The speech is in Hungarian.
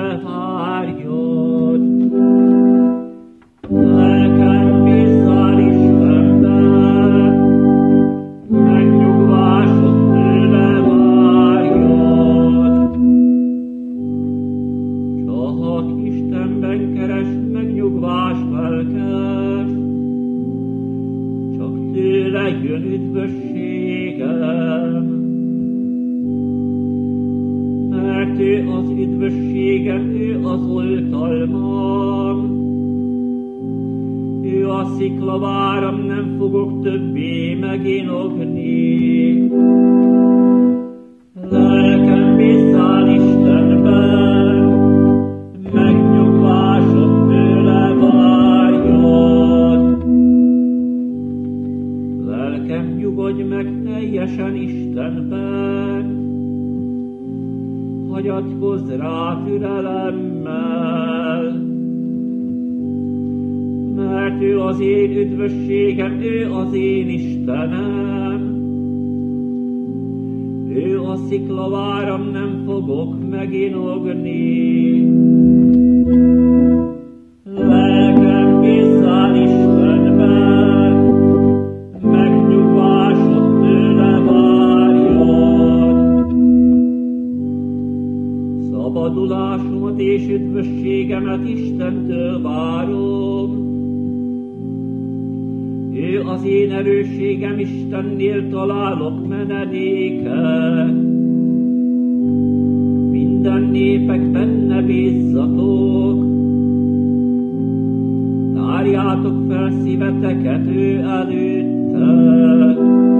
tőle várjon. Lelkem bízzál Istenben, megnyugvásod tőle várjon. Csak Istenben keresd megnyugvás lelkes, csak tőle jön üdvösségem. Mert ő az üdvösségem, ő az oltalmam, ő a sziklaváram, nem fogok többé meginogni. Lelkem bízzál Istenben, megnyugvásod tőle várjon. Lelkem nyugodj meg teljesen Istenben, hagyatkozz rá türelemmel, mert ő az én üdvösségem, ő az én Istenem. Ő a sziklaváram, nem fogok meginogni. Lelkem bízzál Istenben, megnyugvásod tőle várjon. Szabadulásomat és üdvösségemet Istentől várom. Ő az én erősségem, Istennél találok menedéket. Minden népek, benne bízzatok, tárjátok fel szíveteket ő előtte.